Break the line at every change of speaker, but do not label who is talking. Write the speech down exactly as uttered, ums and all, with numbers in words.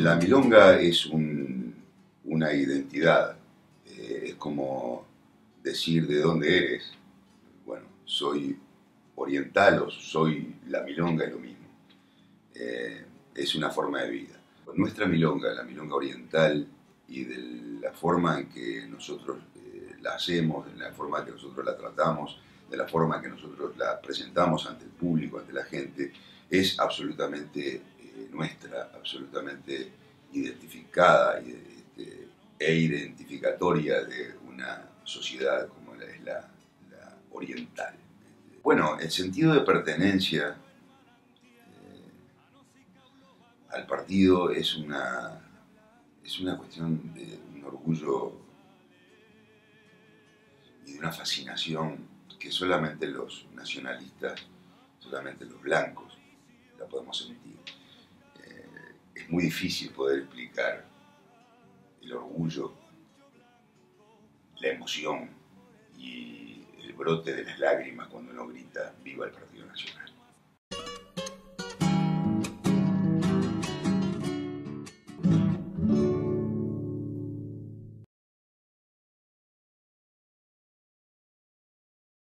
La milonga es un, una identidad, eh, es como decir de dónde eres. Bueno, soy oriental o soy la milonga, es lo mismo. Eh, es una forma de vida. Nuestra milonga, la milonga oriental, y de la forma en que nosotros eh, la hacemos, de la forma en que nosotros la tratamos, de la forma en que nosotros la presentamos ante el público, ante la gente, es absolutamente eh, nuestra, absolutamente identificada y, este, e identificatoria de una sociedad como la, es la, la oriental. Bueno, el sentido de pertenencia al partido es una, es una cuestión de un orgullo y de una fascinación que solamente los nacionalistas, solamente los blancos la podemos sentir. Eh, es muy difícil poder explicar el orgullo, la emoción y el brote de las lágrimas cuando uno grita "Viva el Partido Nacional".